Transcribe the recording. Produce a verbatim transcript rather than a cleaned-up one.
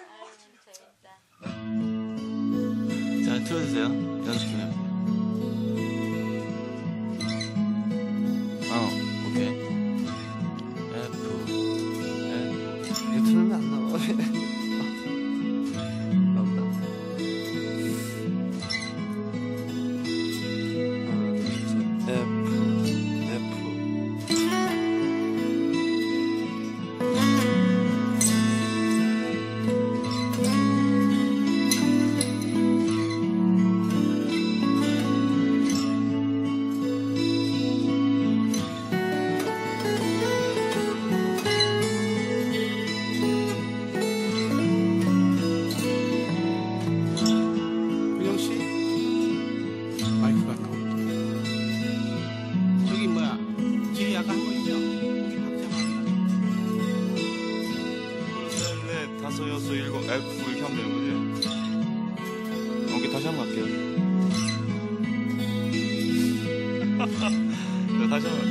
자, 틀어주세요. 연습해요. 어, 오케이. F, F. 이거 틀면 안 나와. 나온다. 하나, 둘, 셋. F, F. 마이크가 아까워. 저기 뭐야? 뒤에 약간 한 거 있죠? 거기 박자 셋, 넷, 다섯, 여섯, 일곱, F 이렇게 하면 되는 거지? 오케이, 다시 한번 할게요. 자, 다시 한번 할게요.